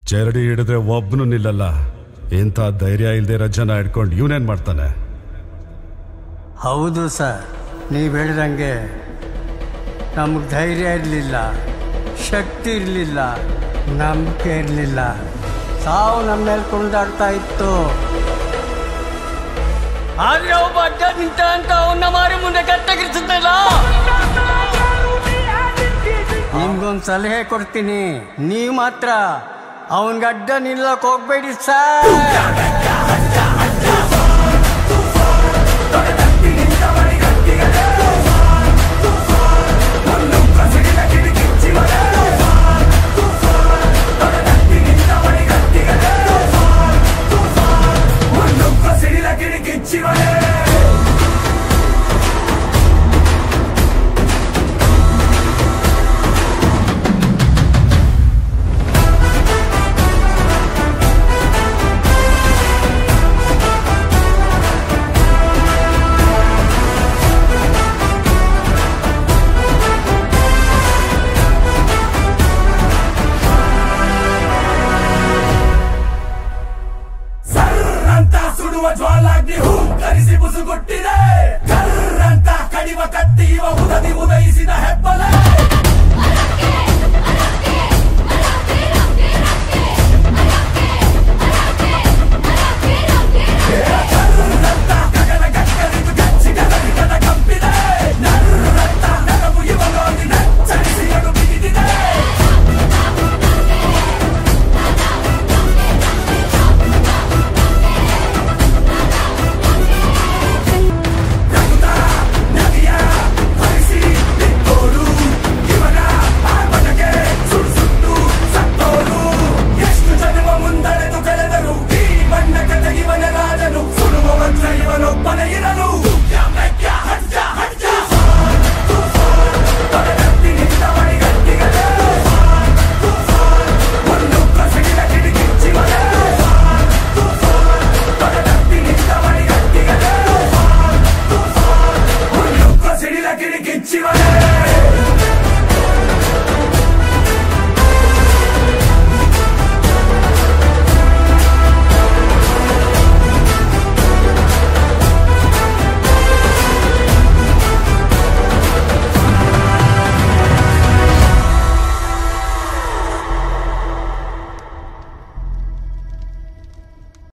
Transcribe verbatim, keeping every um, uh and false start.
ಚರಡಿ ಹಿಡಿದ್ರೆ ಒಬ್ಬನು ನಿಲ್ಲಲ್ಲ. ಇಂಥ ಧೈರ್ಯ ಇಲ್ಲದೆ ಇರೋ ಜನ ಹಿಡ್ಕೊಂಡು ಇವನೇನ್ ಮಾಡ್ತಾನೆ? ಹೌದು ಸರ್, ನೀವು ಹೇಳಿದಂಗೆ ನಮಗೆ ಧೈರ್ಯ ಇರಲಿಲ್ಲ, ಶಕ್ತಿ ಇರಲಿಲ್ಲ, ನಂಬಿಕೆ ಇರಲಿಲ್ಲ. ಸಾವು ನಮ್ಮ ಮೇಲೆ ಕುಣಿದಾಡ್ತಾ ಇತ್ತು. ಆದ್ರೆ ಒಬ್ಬ ಅಡ್ಡ ನಿಂತ ಅಂತ ಅವನ್ನ ಮಾರಿ ಮುಂದೆ ಕತ್ತಗಿರಿಸುತ್ತಿಲ್ಲ. ನಿಮ್ಗೊಂದು ಸಲಹೆ ಕೊಡ್ತೀನಿ, ನೀವು ಮಾತ್ರ ಅವನ್ಗೆ ಅಡ್ಡ ನಿಲ್ಲಕ್ಕೆ ಹೋಗ್ಬೇಡಿ ಸರ್. ಜ್ವಾಲಾಗ್ನಿ ಹೂ ಕರಿಸಿ ಬುಸುಗುಟ್ಟಿ